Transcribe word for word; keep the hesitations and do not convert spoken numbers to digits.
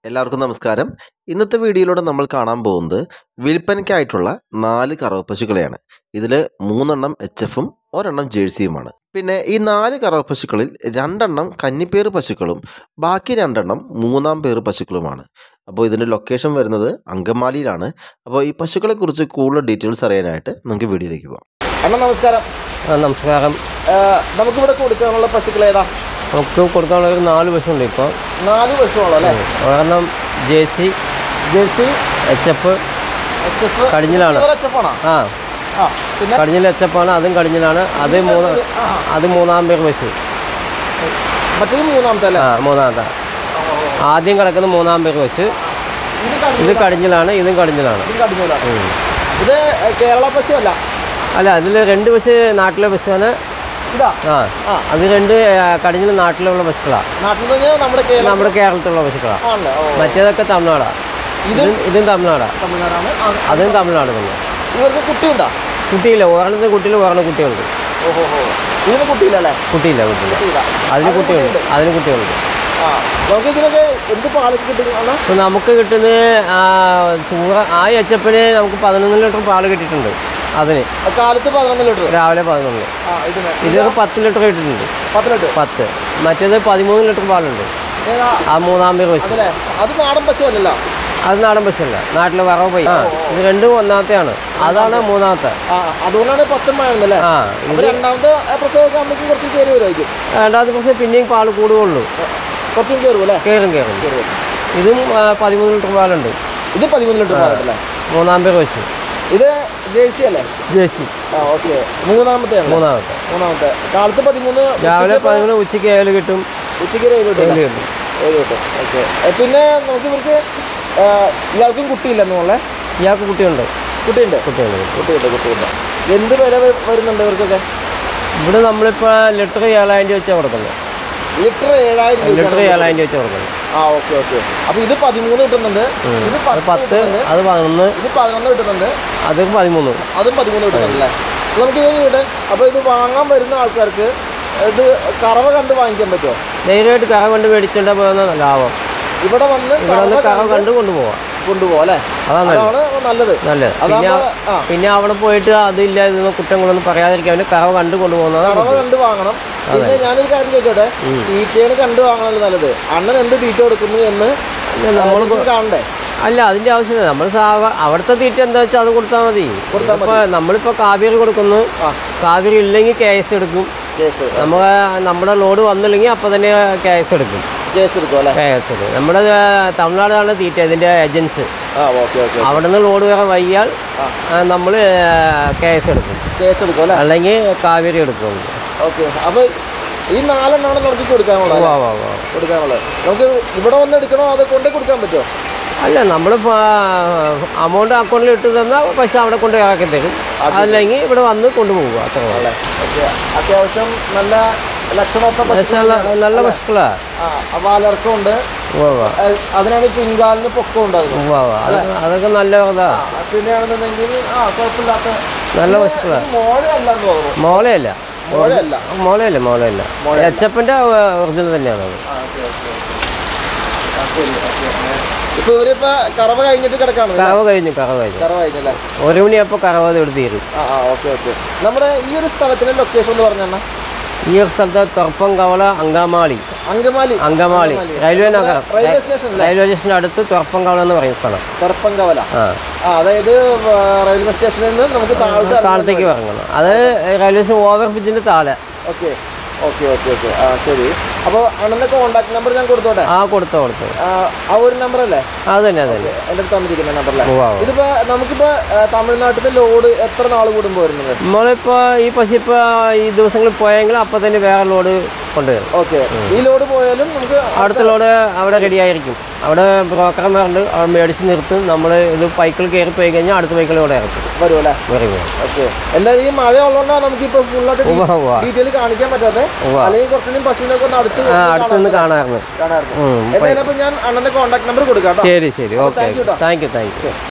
എല്ലാവർക്കും നമസ്കാരം. ഇന്നത്തെ വീഡിയോയിലൂടെ നമ്മൾ കാണാൻ പോകുന്നത് വിൽപ്പനയ്ക്കായിട്ടുള്ള നാല് കറവ പശുക്കളെയാണ്. ഇതിൽ മൂന്നെണ്ണം എച്ച് എഫും ഒരെണ്ണം ജേഴ്സിയുമാണ്. പിന്നെ ഈ നാല് കറവ പശുക്കളിൽ രണ്ടെണ്ണം കന്നിപ്പേറ് പശുക്കളും ബാക്കി രണ്ടെണ്ണം മൂന്നാം പേറ് പശുക്കളുമാണ്. അപ്പോൾ ഇതിൻ്റെ ലൊക്കേഷൻ വരുന്നത് അങ്കമാലിയിലാണ്. അപ്പോൾ ഈ പശുക്കളെക്കുറിച്ച് കൂടുതൽ ഡീറ്റെയിൽസ് അറിയാനായിട്ട് നമുക്ക് വീഡിയോയിലേക്ക് പോകാം. അണ്ണാ നമസ്കാരം. നമസ്കാരം. നമുക്കിവിടെ കൊടുക്കാനുള്ള പശുക്കൾ ഏതാ? നമുക്ക് കൊടുക്കാനുള്ള ഒരു നാല് പശുണ്ട്. ഇപ്പോൾ നാല് പശുവാണോ അല്ലേ? ഒരെണ്ണം Jersey Jersey H F H F കടിഞ്ഞിലാണ്. ആ ആ പിന്നെ കടിഞ്ഞിൽ എച്ച് എഫ് ആണ്. അതും കടിഞ്ഞിലാണ്. അത് മൂന്ന് അത് മൂന്നാം പേർ പശു. മറ്റേ മൂന്നാമത്തെ അല്ലേ? ആ മൂന്നാമത്തെ. ആദ്യം കിടക്കുന്ന മൂന്നാം പേർ പശു. ഇത് കടിഞ്ഞിലാണ്. ഇതും കടിഞ്ഞിലാണ്. ഇത് കേരള പശു അല്ല? അല്ല, അതിൽ രണ്ട് പശു നാട്ടിലെ പശുവാണ്. ആ അത് രണ്ട് കടിഞ്ഞിൽ നാട്ടിലുള്ള പശുക്കളാണ്. നമ്മുടെ കേരളത്തിലുള്ള പശുക്കളാണ്. മറ്റേതൊക്കെ തമിഴ്നാടാണ്. ഇതും ഇതും തമിഴ്നാടാണ്. അതും തമിഴ്നാട് തന്നെ. ഇവർക്ക് കുട്ടിയുണ്ടോ? കുട്ടിയില്ല. ഒരെണ്ണത്തിന് കുട്ടിയിൽ ഒരെണ്ണം കുട്ടിയുണ്ട്. ഇതിന് കുട്ടിയില്ലല്ലേ? കുട്ടിയില്ല കുട്ടിയില്ല അതിന് കുട്ടിയുണ്ട്. അതിന് കുട്ടിയുണ്ട്. ഇപ്പം നമുക്ക് കിട്ടുന്ന ആ എച്ചപ്പിന് നമുക്ക് പതിനൊന്ന് ലിറ്റർ പാല് കിട്ടിയിട്ടുണ്ട്. അതിന് കാലത്ത് പതിനൊന്ന് ലിറ്റർ, രാവിലെ പതിനൊന്ന്. ഇതൊക്കെ പത്ത് ലിറ്റർ കിട്ടിയിട്ടുണ്ട്. പത്ത്. മറ്റേത് പതിമൂന്ന് ലിറ്റർ പാലുണ്ട്. ആ മൂന്നാം പേര് പശു. അത് നാടൻ പശു അല്ലല്ലോ? അത് നാടൻ പശുവല്ല, നാട്ടിലെ വറവ് പോയി. ഇത് രണ്ടും ഒന്നാമത്തെയാണ്. അതാണ് മൂന്നാമത്തെ. അതുകൊണ്ടാണ് പത്തുമായിരുന്നല്ലേ? ആ രണ്ടാമത്തെ പ്രസവമൊക്കെ കുറച്ച് കയറി വരുമായിരിക്കും. രണ്ടാമത്തെ പക്ഷേ പിന്നെയും പാല് കൂടുകയുള്ളൂ. കുറച്ചും കയറും അല്ലേ? കയറും കയറും ഇതും പതിമൂന്ന് ലിറ്റർ പാലുണ്ട്. ഇത് പതിമൂന്ന് ലിറ്റർ പാലുണ്ടല്ലേ? മൂന്നാം പേര് പശു. ഇത് ജേഴ്സി അല്ലേ? ജേഴ്സി. ആ ഓക്കെ. മൂന്നാമത്തെ മൂന്നാമത്തെ മൂന്നാമത്തെ കാലത്ത് പതിമൂന്ന്, രാവിലെ പതിമൂന്ന്, ഉച്ചയ്ക്ക് ഏഴ് കിട്ടും. ഉച്ചയ്ക്ക് ഏഴ് കിട്ടും. ഏഴ് കിട്ടും. ഓക്കെ. പിന്നെ നമുക്ക് ഇവർക്ക് ഇയാൾക്കും കുട്ടിയില്ലെന്നുള്ളേ? ഇയാൾക്ക് കുട്ടിയുണ്ട്. കുട്ടിയുണ്ട് കുട്ടിയുണ്ട് കുട്ടിയുണ്ട് കുട്ടിയുണ്ട് എന്ത് വില വരുന്നുണ്ട് ഇവർക്കൊക്കെ? ഇവിടെ നമ്മളിപ്പോൾ ലിറ്റർ ഏഴായിരം രൂപ വെച്ചാൽ കൊടുക്കുന്നത്. ലിറ്റർ ഏഴായിരം ലിറ്റർ ഏഴായിരം രൂപ വെച്ചാൽ കൊടുക്കുന്നത്. ആ ഓക്കെ ഓക്കെ. അപ്പോൾ ഇത് പതിമൂന്ന് കിട്ടുന്നുണ്ട്. ഇത് പത്ത്. അത് പതിനൊന്ന്. ഇത് പതിനൊന്ന് കിട്ടുന്നുണ്ട്. അത് പതിമൂന്ന്. അതും പതിമൂന്ന് കിട്ടുന്നുണ്ടല്ലേ? നമുക്ക് ഇവിടെ അപ്പോൾ ഇത് വാങ്ങാൻ വരുന്ന ആൾക്കാർക്ക് ഇത് കറവ കണ്ട് വാങ്ങിക്കാൻ പറ്റുമോ? ധൈര്യമായിട്ട് കറവ കണ്ട് മേടിച്ചിട്ട് പോകുന്ന ലാഭം. ഇവിടെ വന്ന് കറവ കണ്ട് കൊണ്ടുപോകാം കൊണ്ടുപോകാം അല്ലേ? അതാണ് നല്ലത്. നല്ലത്. പിന്നെ പിന്നെ അവിടെ പോയിട്ട് അതില്ല ഇതൊന്നും കുറ്റങ്ങളൊന്നും പറയാതിരിക്കാൻ വേണ്ടി കറവ കണ്ട് കൊണ്ടുപോകുന്നത്. കറവ കണ്ട് വാങ്ങണം. പിന്നെ ഞാനൊരു കാര്യം ചോദിച്ചോട്ടെ, തീറ്റയാണ് കണ്ട് വാങ്ങണല്ലോ നല്ലത്. അണ്ണൻ എന്ത് തീറ്റ കൊടുക്കുന്നു എന്ന് നമ്മൾ കാണണ്ടേ? അല്ല, അതിൻ്റെ ആവശ്യമില്ല. നമ്മൾ അവിടുത്തെ തീറ്റ എന്താ വെച്ചാൽ അത് കൊടുത്താൽ മതി. ഇപ്പോൾ നമ്മളിപ്പോൾ കാവേരി കൊടുക്കുന്നു. കാവേരി ഇല്ലെങ്കിൽ കെ എസ് എടുക്കും. നമ്മൾ നമ്മുടെ ലോഡ് വന്നില്ലെങ്കിൽ അപ്പോൾ തന്നെ കെ എസ് എടുക്കും. കേസ് എടുക്കും അല്ലേ? കെ എസ് എടുക്കും. നമ്മുടെ തമിഴ്നാടാണ് തീറ്റ ഇതിൻ്റെ ഏജൻസി. അവിടെ നിന്ന് ലോഡ് വേറെ വയ്യാൽ നമ്മൾ കെ എസ് എടുക്കും. കേസ് എടുക്കും അല്ലേ? അല്ലെങ്കിൽ കാവേരി എടുക്കും. ഓക്കെ. അപ്പോൾ ഈ നാലെണ്ണമാണ് നമുക്ക് കൊടുക്കാനുള്ളത്. കൊടുക്കാനുള്ളത് നമുക്ക് ഇവിടെ വന്ന് എടുക്കണോ അതോ കൊണ്ടേ കൊടുക്കാൻ പറ്റുമോ? അല്ല, നമ്മൾ അമൗണ്ട് അക്കൗണ്ടിൽ ഇട്ട് തന്നാൽ പൈസ അവിടെ കൊണ്ട് ഇറക്കി തരും. അല്ലെങ്കിൽ ഇവിടെ വന്ന് കൊണ്ടുപോകുക. അത്ര അല്ലേ? അത്യാവശ്യം നല്ല ലക്ഷണമൊക്കെ നല്ല പശുക്കളാണ്. പാലിറക്കമുണ്ട്. അതിനാണ് പിൻകാലിന് പൊക്കം ഉണ്ടാകുന്നത്. അതൊക്കെ നല്ല ഇതാ. പിന്നെയാണെന്നുണ്ടെങ്കിൽ ആ കുഴപ്പമില്ലാത്ത നല്ല പശുക്കളാണ്. മോഴയല്ലെന്ന് തോന്നുന്നു. മോളയല്ല മോഴയല്ല മോളയല്ല മോളയല്ല എച്ചപ്പൻ്റെ ഒറിജിനൽ തന്നെയാണ് അത്. ഇപ്പൊ ഇവരിപ്പോ കറവ കഴിഞ്ഞിട്ട് കിടക്കാണ്? കറവ കഴിഞ്ഞു. കറവ കഴിഞ്ഞു. കറവ കഴിഞ്ഞല്ലേ? ഒരു മണിയപ്പോൾ കറവ എടുത്ത് തീരും. ആ ഓക്കെ ഓക്കെ. നമ്മുടെ ഈ ഒരു സ്ഥലത്തിന്റെ ലൊക്കേഷൻ എന്ന് പറഞ്ഞാൽ ഈ ഒരു സ്ഥലത്ത് തുറപ്പംകവല അങ്കമാലി. അങ്കമാലി അങ്കമാലി റെയിൽവേ നഗരം. റെയിൽവേ സ്റ്റേഷൻ റെയിൽവേ സ്റ്റേഷൻ്റെ അടുത്ത് തുറപ്പംകവല എന്ന് പറയുന്ന സ്ഥലം. തുറപ്പംകവല. ആ അതായത് റെയിൽവേ സ്റ്റേഷനിൽ നിന്ന് നമുക്ക് താഴത്തേക്ക് ഇറങ്ങണം. അത് റെയിൽവേ സ്റ്റേഷൻ ഓവർ ബ്രിഡ്ജിന്റെ താഴെ. Okay okay okay okay. ആ ശരി. അപ്പോൾ അണ്ണൻ്റെ കോൺടാക്ട് നമ്പർ ഞാൻ കൊടുത്തോട്ടെ? ആ കൊടുത്തോ കൊടുത്തോ. ആ ഒരു നമ്പർ അല്ലേ? അത് തന്നെ അത് തന്നെ എൻ്റെ അടുത്ത് തന്നിരിക്കുന്ന നമ്പറല്ലേ? ഇതിപ്പോ നമുക്കിപ്പോ തമിഴ്നാട്ടിലെ ലോഡ് എത്ര നാൾ കൂടുമ്പോൾ വരുന്നത്? നമ്മളിപ്പോ ഈ പശു ഇപ്പൊ ഈ ദിവസങ്ങളിൽ പോയെങ്കിൽ അപ്പൊ തന്നെ വേറെ ലോഡ് കൊണ്ടുവരും. ഓക്കെ. ഈ ലോഡ് പോയാലും നമുക്ക് അടുത്ത ലോഡ് അവിടെ റെഡി ആയിരിക്കും. അവിടെ ബ്രോക്കർമാരുണ്ട്. അവിടെ മേടിച്ച് നിർത്തും. നമ്മൾ ഇത് ബൈക്കിൽ കയറി പോയി കഴിഞ്ഞാൽ അടുത്ത ബൈക്കിൽ ഇവിടെ ഇറക്കും. വരും അല്ലേ? ഓക്കെ. എന്തായാലും ഈ മഴ ഉള്ളതുകൊണ്ടാണ് നമുക്കിപ്പോ ഫുള്ളായിട്ട് ഡീറ്റെയിൽ കാണിക്കാൻ പറ്റാതെ. അല്ലെങ്കിൽ കുറച്ചുകൂടി പശുവിനൊക്കെ ഒന്ന് അടുത്ത് അടുത്തൊന്ന് കാണാറുണ്ട്. കാണാറുണ്ട്. എന്തായാലും ഞാൻ അണ്ണന്റെ കോൺടാക്ട് നമ്പർ കൊടുക്കാം. ശരി ശരി. Okay. Thank you thank U.